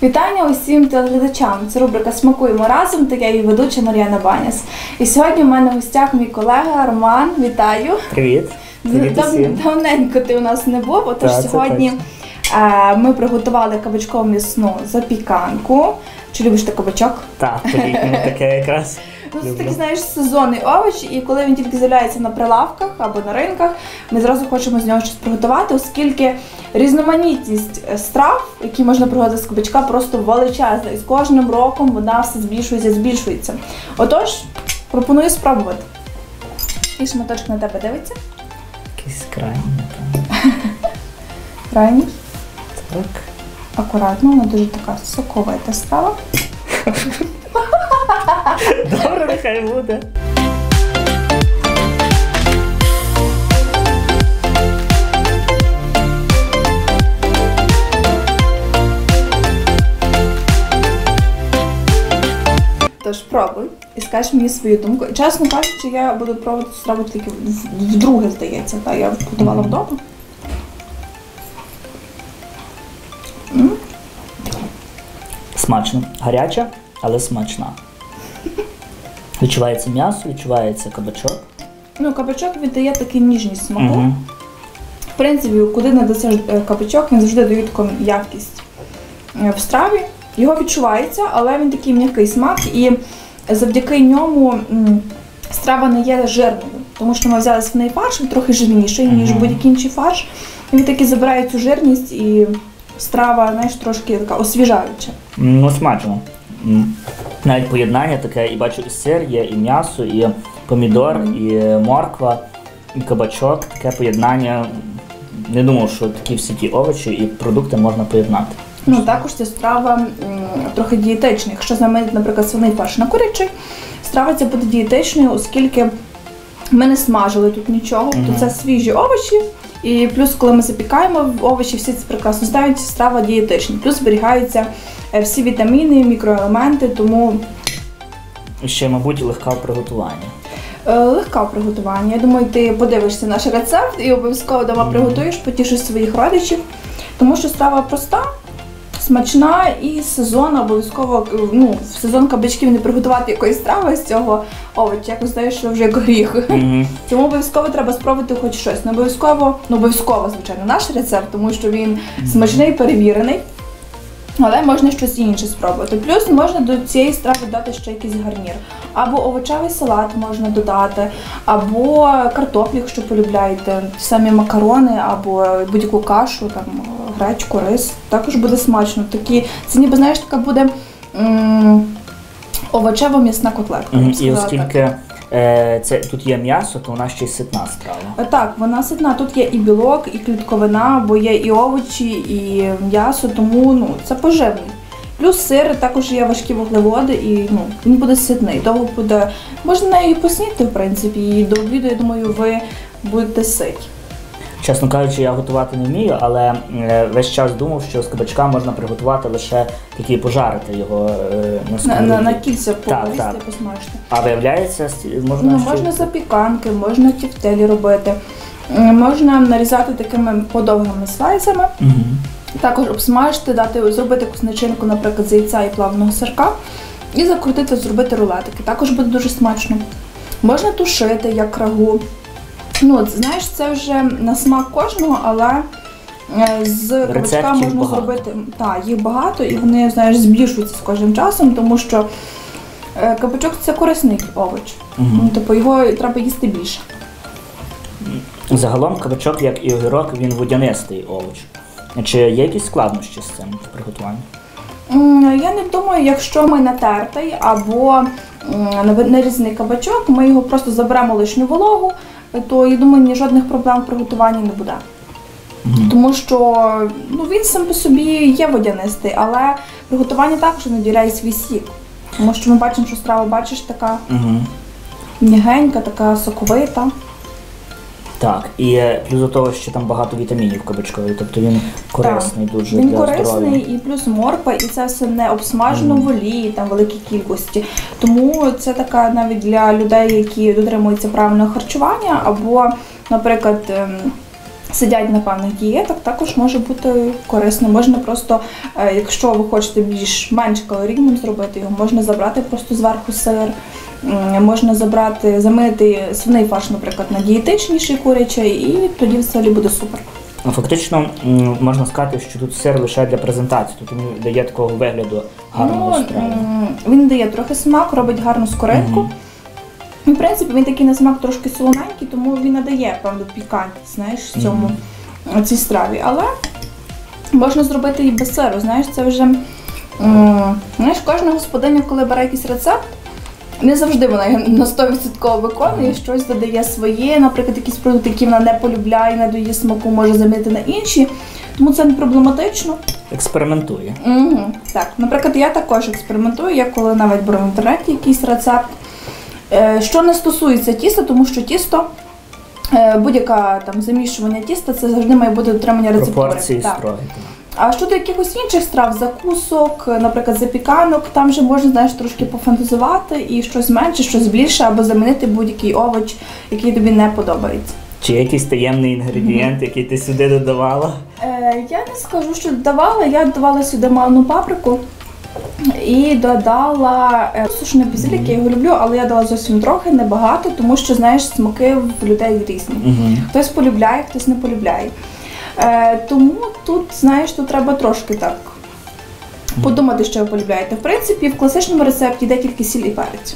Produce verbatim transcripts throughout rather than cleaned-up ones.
Вітання усім телеглядачам. Це рубрика «Смакуємо разом» та я її ведуча Мар'яна Баняс. І сьогодні в мене в гостях мій колега Роман. Вітаю. Привіт. Привіт Дав, давненько ти у нас не був, отож так, сьогодні е, ми приготували кабачкову м'ясну запіканку. Чи любиш ти кабачок? Так, по-літньому таке якраз. Ну, це такий, знаєш, сезонний овоч, і коли він тільки з'являється на прилавках або на ринках, ми зразу хочемо з нього щось приготувати, оскільки різноманітність страв, які можна приготувати з кабачка, просто величезна. І з кожним роком вона все збільшується, збільшується. Отож, пропоную спробувати. І шматочок на тебе дивиться. Якийсь крайній, напевно. Крайній? Так. Акуратно, вона дуже така соковита страва. Добре, нехай буде. Тож пробуй і скажеш мені свою думку. Чесно кажучи, я буду пробувати цю страву тільки вдруге, здається. Та, я готувала вдома. М? Смачно. Гаряча, але смачна. Відчувається м'ясо, відчувається кабачок. Ну, кабачок віддає такий ніжність смаку. Угу. В принципі, куди не дасиш кабачок, він завжди дає таку якість в страві. Його відчувається, але він такий м'який смак, і завдяки ньому страва не є жирною. Тому що ми взяли свиний фарш, він трохи жирніший, ніж угу. будь-який інший фарш. І він таки забирає цю жирність, і страва, знаєш, трошки така освіжаюча. Ну, смачно. Навіть поєднання таке, і бачу, і сир є, і м'ясо, і помідор, mm. і морква, і кабачок. Таке поєднання. Не думав, що такі всі ті овочі і продукти можна поєднати. Ну, також ця страва м, трохи дієтична. Якщо замінити, наприклад, свиний фарш на курячий, страва ця буде дієтичною, оскільки ми не смажили тут нічого, mm-hmm. то це свіжі овочі. І плюс, коли ми запікаємо овочі, всі це прекрасно знають, страва дієтична. Плюс зберігаються всі вітаміни, мікроелементи, тому... Ще, мабуть, легка в приготуванні. Легка в приготуванні. Я думаю, ти подивишся наш рецепт і обов'язково вдома mm-hmm. приготуєш, потішиш своїх родичів. Тому що страва проста, смачна і сезон обов'язково, ну, в сезон кабачків не приготувати якоїсь страви з цього овоча, якось знаєш, що вже як гріх. Mm-hmm. Тому обов'язково треба спробувати хоч щось. Не обов'язково, ну обов'язково, звичайно, наш рецепт, тому що він mm-hmm. смачний, перевірений. Але можна щось інше спробувати. Плюс можна до цієї страви додати ще якийсь гарнір. Або овочевий салат можна додати, або картоплю, якщо полюбляєте, самі макарони, або будь-яку кашу, там, гречку, рис. Також буде смачно. Такі, це ніби, знаєш, така буде м- овочево-м'ясна котлетка. Mm, і оскільки е, це, тут є м'ясо, то вона ще й ситна страва. Так, вона ситна. Тут є і білок, і клітковина, бо є і овочі, і м'ясо, тому ну, це поживний. Плюс сир, також є важкі вуглеводи, і ну, він буде ситний. Довго буде, можна нею посніти, в принципі, і до обіду, я думаю, ви будете ситі. Чесно кажучи, я готувати не вмію, але весь час думав, що з кабачка можна приготувати лише такі пожарити його на сковорідці. На, на, на кільця порізати, посмажити. А виявляється, можна... Ну, можна запіканки, можна тефтелі робити, можна нарізати такими подовгими слайсами, угу. також обсмажити, дати, зробити якусь начинку, наприклад, з яйця і плавленого сирка, і закрутити, зробити рулетики. Також буде дуже смачно. Можна тушити, як рагу. Ну, знаєш, це вже на смак кожного, але з кабачка можна багато. зробити, так, їх багато, і вони, знаєш, збільшуються з кожним часом, тому що кабачок – це корисний овоч, угу. ну, тобто його треба їсти більше. Загалом кабачок, як і огірок, він водянистий овоч. Чи є якісь складнощі з цим в приготуванні? Я не думаю, якщо ми натертий або нарізаний кабачок, ми його просто заберемо лишню вологу, то, я думаю, ні жодних проблем в приготуванні не буде. Mm-hmm. Тому що ну, він сам по собі є водянистий, але приготування також наділяє свій сік. Тому що ми бачимо, що страва, бачиш, така mm-hmm. м'ягенька, така соковита. Так, і плюс до того, що там багато вітамінів кабачкові, тобто він корисний так. дуже він для здоров'я. Він корисний, і плюс морква, і це все не обсмажено mm. в олії, там великій кількості. Тому це така навіть для людей, які дотримуються правильного харчування, або, наприклад, сидять на певних дієтах, також може бути корисно. Можна просто, е, якщо ви хочете більш менш калорійним зробити його, можна забрати просто зверху сир, м, можна забрати, замінити свиний фарш, наприклад, на дієтичніший курячий, і тоді взагалі буде супер. Ну, фактично, м, можна сказати, що тут сир лише для презентації, тут він дає такого вигляду гарного Ну, страви. м, він дає трохи смак, робить гарну скоринку. Мгм. І, в принципі, він такий на смак трошки солоненький, тому він надає певну пікантність, знаєш, в цьому, цій страві. Але можна зробити і без сиру, знаєш, це вже, м, знаєш, кожна господиня, коли бере якийсь рецепт, не завжди вона його на сто відсотків виконує, щось додає своє, наприклад, якісь продукти, які вона не полюбляє, не дає смаку, може замінити на інші, тому це не проблематично. Експериментує. Угу. Так, наприклад, я також експериментую, я коли навіть беру в інтернеті якийсь рецепт. Е, Що не стосується тіста, тому що тісто, е, будь-яке там замішування тіста, це завжди має бути дотримання рецептури. Пропорції Так. строгі. А щодо якихось інших страв, закусок, наприклад, запіканок, там вже можна, знаєш, трошки пофантазувати і щось менше, щось більше, або замінити будь-який овоч, який тобі не подобається. Чи є якийсь таємний інгредієнт, який ти сюди додавала? Е, я не скажу, що додавала, я додавала сюди манну паприку. І додала е, сушений базилік, я його люблю, але я дала зовсім трохи, небагато, тому що, знаєш, смаки в людей різні. Угу. Хтось полюбляє, хтось не полюбляє. Е, тому тут, знаєш, тут треба трошки так подумати, що ви полюбляєте. В принципі, в класичному рецепті йде тільки сіль і перець.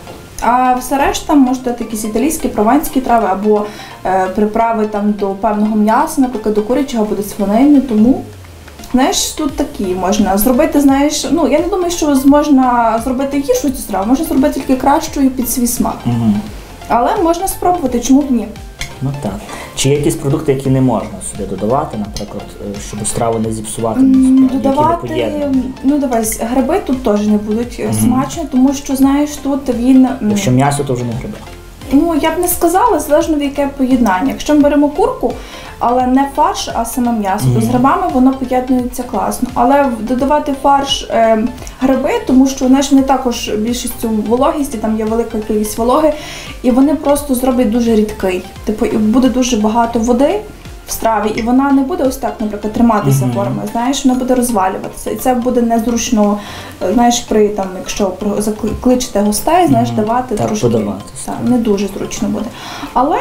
А все решта можуть дати якісь італійські, прованські трави або е, приправи там до певного м'яса, наприклад, до курячого або до свинини, тому... Знаєш, тут такі можна зробити, знаєш, ну, я не думаю, що можна зробити гіршу цю страву, можна зробити тільки кращою під свій смак. Угу. Але можна спробувати, чому б ні. Ну так. Чи є якісь продукти, які не можна сюди додавати, наприклад, е, щоб страву не зіпсувати, М, які не Додавати, поєднані? ну дивись, гриби тут теж не будуть Мгм. смачні, тому що, знаєш, тут він, м, Якщо м'ясо, то вже не гриби. ну, я б не сказала, залежно від яке поєднання. Якщо ми беремо курку, але не фарш, а саме м'ясо, то з Мгм. грибами воно поєднується класно. Але додавати фарш е, гриби, тому що знаєш, вони також більшістю вологісті, там є велика кількість вологи, і вони просто зроблять дуже рідкий. Типу, і буде дуже багато води в страві, і вона не буде ось так, наприклад, триматися Мгм. формою, знаєш, вона буде розвалюватися. І це буде незручно, е, знаєш, при там, якщо про- закли- кличете гостей, знаєш, Мгм. давати Так, трошки. подавати. Так, не дуже зручно буде. Але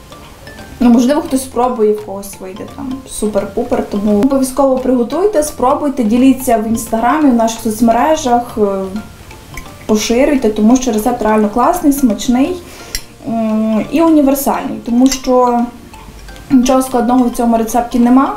ну, можливо, хтось спробує, в когось вийде там супер-пупер, тому обов'язково приготуйте, спробуйте, діліться в інстаграмі, в наших соцмережах, е, поширюйте, тому що рецепт реально класний, смачний м, і універсальний, тому що нічого складного в цьому рецепті нема.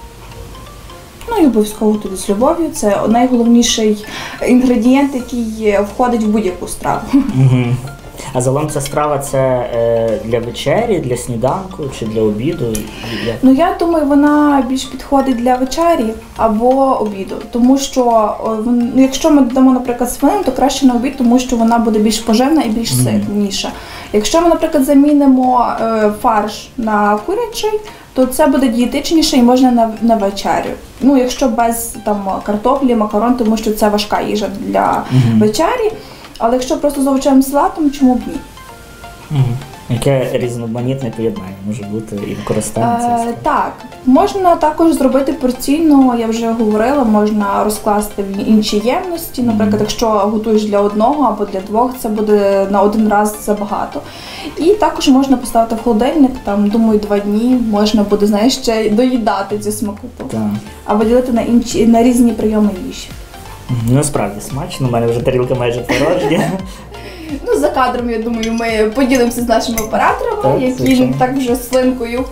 Ну і обов'язково туди з любов'ю. Це найголовніший інгредієнт, який входить в будь-яку страву. Угу. А загалом ця страва це е, для вечері, для сніданку чи для обіду? Для... Ну, я думаю, вона більш підходить для вечері або обіду, тому що о, вон- ну, якщо ми додамо, наприклад, свинину, то краще на обід, тому що вона буде більш поживна і більш Мгм. ситніша. Якщо ми, наприклад, замінимо е, фарш на курячий, то це буде дієтичніше і можна на, на вечерю. Ну, якщо без там картоплі, макарон, тому що це важка їжа для Мгм. вечері. Але якщо просто з овочевим салатом, чому б ні? Угу. Яке різноманітне поєднання може бути і використання цієї Е, страви? так, можна також зробити порційно, я вже говорила, можна розкласти в інші ємності. Наприклад, якщо готуєш для одного або для двох, це буде на один раз забагато. І також можна поставити в холодильник, там, думаю, два дні можна буде, знаєш, ще доїдати цю смакоту. Так. Або ділити на інші, на різні прийоми їжі. Ну, насправді смачно, у мене вже тарілка майже порожня. Ну, за кадром, я думаю, ми поділимося з нашими операторами, Так, які звичайно. так вже слинкою.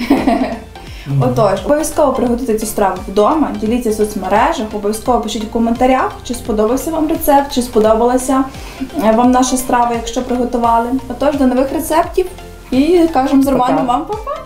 Отож, обов'язково приготуйте цю страву вдома, діліться в соцмережах, обов'язково пишіть в коментарях, чи сподобався вам рецепт, чи сподобалася е, вам наша страва, якщо приготували. Отож, до нових рецептів і кажемо з Романом Пока. вам па-па!